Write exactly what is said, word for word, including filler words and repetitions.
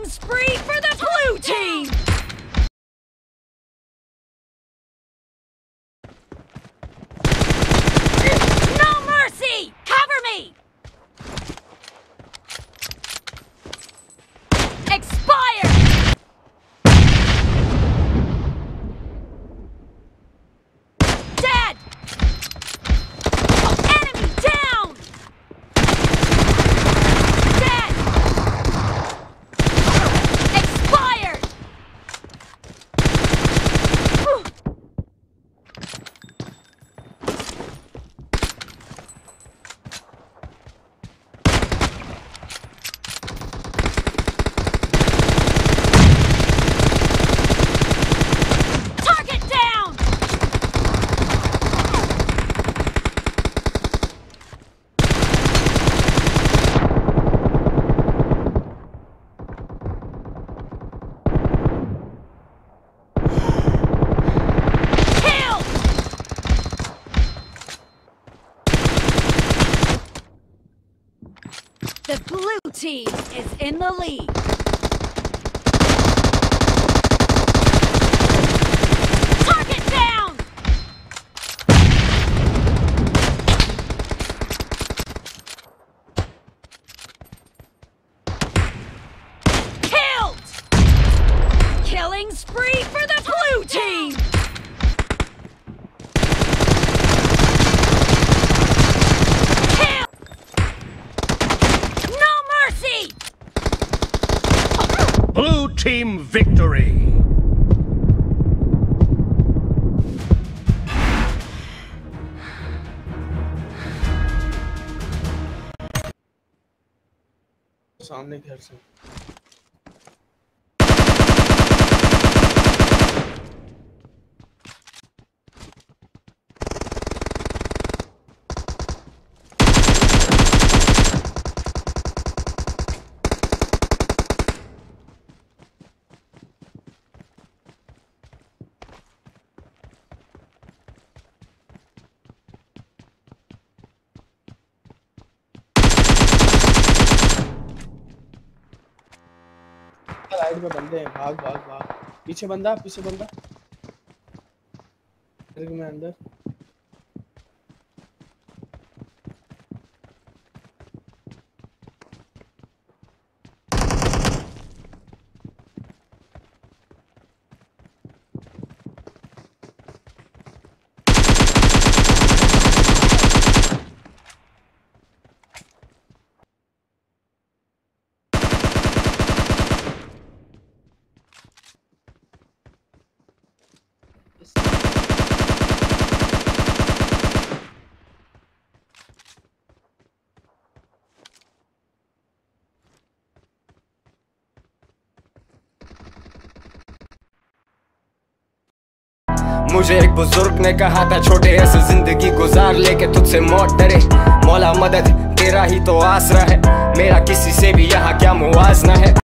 spree for the blue team! No mercy! Cover me! Expired! Dead! Enemy down! Dead! Expired! Whew. Target down! Kill! The blue team is in the lead. Target down! Killed! Killing spree for the blue team! Kill! No mercy! Blue team victory! सामने घर से side में बंदे हैं। भाग भाग भाग पीछे बंदा पीछे बंदा में अंदर मुझे एक बुजुर्ग ने कहा था छोटे ऐसे जिंदगी गुजार लेके तुझसे मौत डरे। मौला मदद तेरा ही तो आसरा है, मेरा किसी से भी यहाँ क्या मुआजना है।